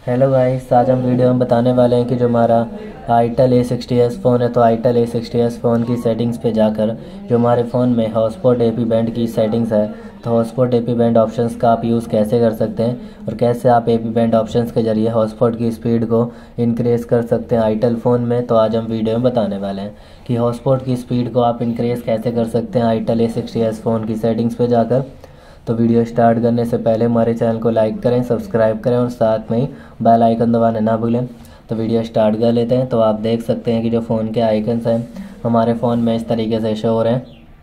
Hello guys, आज हम video में बताने वाले हैं कि जो हमारा आईटेल A60s फ़ोन है तो आईटेल A60s फ़ोन की सेटिंग्स पे जाकर जो हमारे फ़ोन में हॉटस्पॉट एपी बैंड की सेटिंग्स है तो हॉटस्पॉट एपी बैंड ऑप्शंस का आप यूज़ कैसे कर सकते हैं और कैसे आप एपी बैंड ऑप्शंस के ज़रिए हॉटस्पॉट की स्पीड को इनक्रीज़ कर सकते हैं आईटेल फ़ोन में। तो आज हम वीडियो में बताने वाले हैं कि हॉटस्पॉट की स्पीड को आप इनक्रीज़ कैसे कर सकते हैं आईटेल A60s फ़ोन की सेटिंग्स पर जाकर। तो वीडियो स्टार्ट करने से पहले हमारे चैनल को लाइक करें, सब्सक्राइब करें और साथ में ही बेल आइकन दबाना ना भूलें। तो वीडियो स्टार्ट कर लेते हैं। तो आप देख सकते हैं कि जो फ़ोन के आइकन्स हैं हमारे फ़ोन में इस तरीके से शो हो रहे हैं,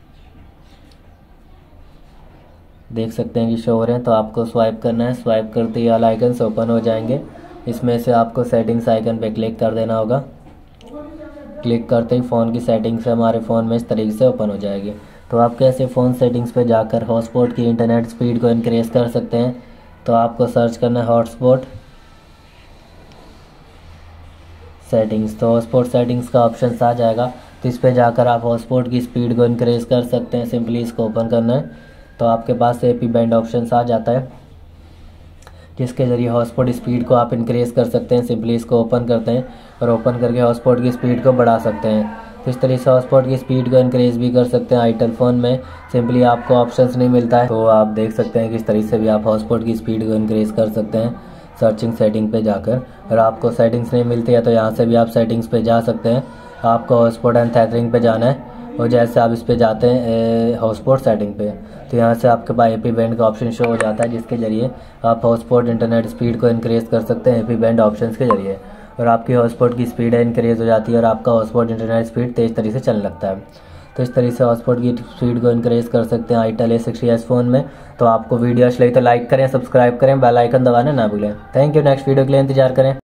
देख सकते हैं कि शो हो रहे हैं। तो आपको स्वाइप करना है, स्वाइप करते ही ऑल आइकन्स ओपन हो जाएंगे। इसमें से आपको सेटिंग्स आइकन पे क्लिक कर देना होगा। क्लिक करते ही फ़ोन की सेटिंग्स हमारे फ़ोन में इस तरीके से ओपन हो जाएगी। तो आप कैसे फ़ोन सेटिंग्स पे जाकर हॉटस्पॉट की इंटरनेट स्पीड को इनक्रीज़ कर सकते हैं। तो आपको सर्च करना है हॉटस्पॉट सेटिंग्स। तो हॉटस्पॉट सेटिंग्स का ऑप्शन आ जाएगा, तो इस पे जाकर आप हॉटस्पॉट की स्पीड को इनक्रीज़ कर सकते हैं। सिंपली इसको ओपन करना है तो आपके पास एपी बैंड ऑप्शन आ जाता है जिसके ज़रिए हॉटस्पॉट स्पीड को आप इनक्रीज़ कर सकते हैं। सिंपली इसको ओपन करते हैं और ओपन करके हॉटस्पॉट की स्पीड को बढ़ा सकते हैं। तो इस तरीके से हॉटस्पॉट की स्पीड को इनक्रीज़ भी कर सकते हैं आईटेल फ़ोन में। सिंपली आपको ऑप्शंस नहीं मिलता है तो आप देख सकते हैं कि इस तरीके से भी आप हॉटस्पॉट की स्पीड को इनक्रीज़ कर सकते हैं सर्चिंग सेटिंग पे जाकर। और आपको सेटिंग्स नहीं मिलती है तो यहाँ से भी आप सेटिंग्स पे जा सकते हैं। आपको हॉटस्पॉट एंड थैथरिंग पे जाना है और जैसे आप इस पे जाते हैं हॉटस्पॉट सेटिंग पे तो यहाँ से आपके पास एपी बैंड का ऑप्शन शो हो जाता है जिसके ज़रिए आप हॉटस्पॉट इंटरनेट स्पीड को इनक्रीज़ कर सकते हैं एपी बैंड ऑप्शंस के ज़रिए। और आपकी हॉटस्पॉट की स्पीड इनक्रीज़ हो जाती है और आपका हॉटस्पॉट इंटरनेट स्पीड तेज़ तरीके से चलने लगता है। तो इस तरीके से हॉटस्पॉट की स्पीड को इनक्रीज़ कर सकते हैं आईटेल A60s फ़ोन में। तो आपको वीडियो अच्छी लगी तो लाइक करें, सब्सक्राइब करें, बेल आइकन दबाना ना भूलें। Thank you. नेक्स्ट वीडियो के लिए इंतजार करें।